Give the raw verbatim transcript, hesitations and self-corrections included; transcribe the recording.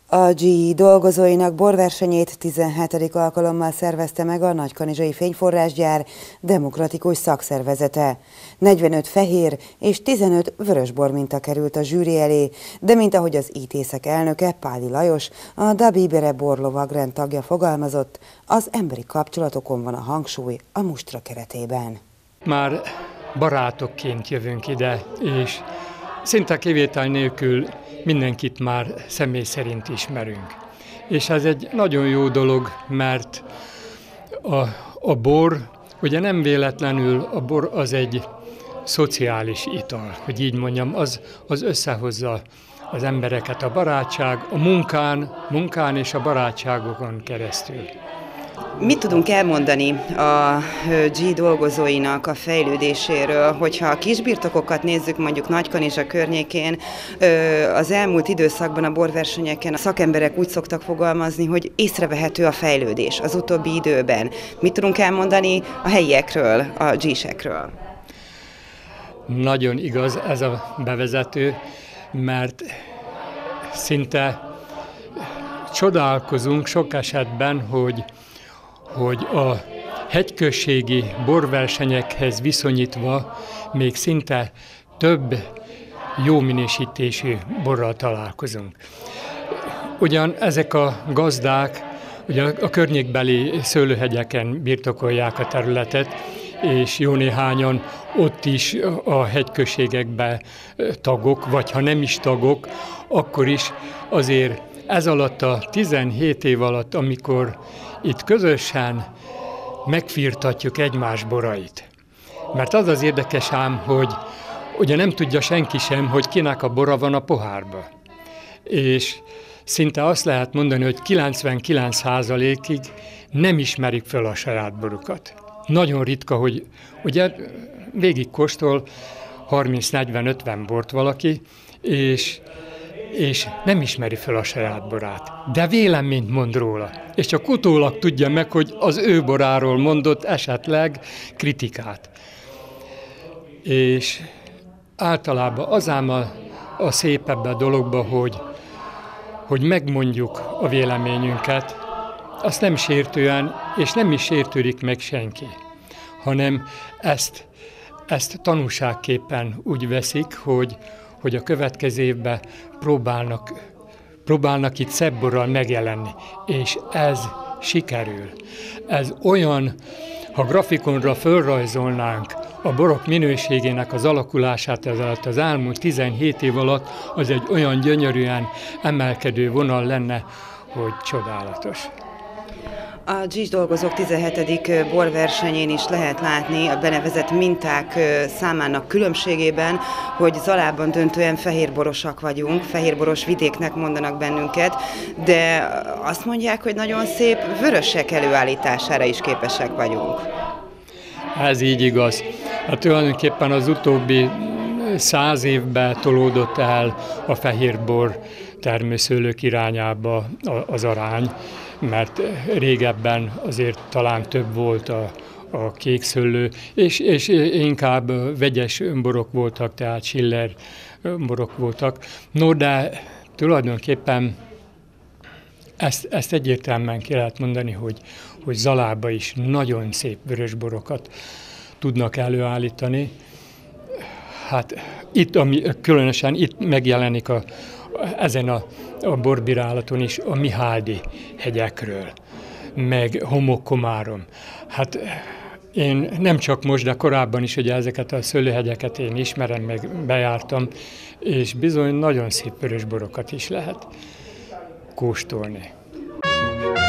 A gé é dolgozóinak borversenyét tizenhetedik alkalommal szervezte meg a Nagykanizsai Fényforrásgyár demokratikus szakszervezete. negyvenöt fehér és tizenöt vörösbor minta került a zsűri elé, de mint ahogy az í té szek elnöke, Páli Lajos, a Dabibere borlovagrend tagja fogalmazott, az emberi kapcsolatokon van a hangsúly a mustra keretében. Már barátokként jövünk ide, és szinte kivétel nélkül mindenkit már személy szerint ismerünk. És ez egy nagyon jó dolog, mert a, a bor, ugye nem véletlenül a bor az egy szociális ital, hogy így mondjam, az, az összehozza az embereket a barátság, a munkán, munkán és a barátságokon keresztül. Mit tudunk elmondani a gé é dolgozóinak a fejlődéséről, hogyha a kisbirtokokat nézzük mondjuk Nagykanizsa környékén, az elmúlt időszakban a borversenyeken a szakemberek úgy szoktak fogalmazni, hogy észrevehető a fejlődés az utóbbi időben. Mit tudunk elmondani a helyiekről, a gé é-sekről? Nagyon igaz ez a bevezető, mert szinte csodálkozunk sok esetben, hogy hogy a hegyközségi borversenyekhez viszonyítva még szinte több jó minősítésű borral találkozunk. Ugyan ezek a gazdák ugye a környékbeli szőlőhegyeken birtokolják a területet, és jó néhányan ott is a hegyközségekben tagok, vagy ha nem is tagok, akkor is azért ez alatt a tizenhét év alatt, amikor itt közösen megfirtatjuk egymás borait. Mert az az érdekes ám, hogy ugye nem tudja senki sem, hogy kinek a bora van a pohárba. És szinte azt lehet mondani, hogy kilencvenkilenc százalékig nem ismerik fel a saját borukat. Nagyon ritka, hogy ugye végig kóstol harminc-negyven-ötven bort valaki, és és nem ismeri fel a saját borát, de véleményt mond róla, és csak utólag tudja meg, hogy az ő boráról mondott esetleg kritikát. És általában az ám a, a szép ebben a dologban, hogy, hogy megmondjuk a véleményünket, azt nem sértően, és nem is sértődik meg senki, hanem ezt, ezt tanúságképpen úgy veszik, hogy hogy a következő évben próbálnak, próbálnak itt szebb borral megjelenni. És ez sikerül. Ez olyan, ha grafikonra fölrajzolnánk a borok minőségének az alakulását ez alatt az elmúlt tizenhét év alatt, az egy olyan gyönyörűen emelkedő vonal lenne, hogy csodálatos. A gé é dolgozók tizenhetedik borversenyén is lehet látni a benevezett minták számának különbségében, hogy Zalában döntően fehérborosak vagyunk, fehérboros vidéknek mondanak bennünket, de azt mondják, hogy nagyon szép vörösek előállítására is képesek vagyunk. Ez így igaz. Hát tulajdonképpen az utóbbi száz évben tolódott el a fehérbor termőszőlők irányába az arány, mert régebben azért talán több volt a, a kékszőlő, és, és inkább vegyes borok voltak, tehát Schiller borok voltak. No, de tulajdonképpen ezt, ezt egyértelműen ki lehet mondani, hogy, hogy Zalában is nagyon szép vörösborokat tudnak előállítani. Hát itt, ami, különösen itt megjelenik a ezen a, a borbírálaton is a Miháldi hegyekről, meg Homokkomárom. Hát én nem csak most, de korábban is ugye ezeket a szőlőhegyeket én ismerem, meg bejártam, és bizony nagyon szép vörösborokat is lehet kóstolni.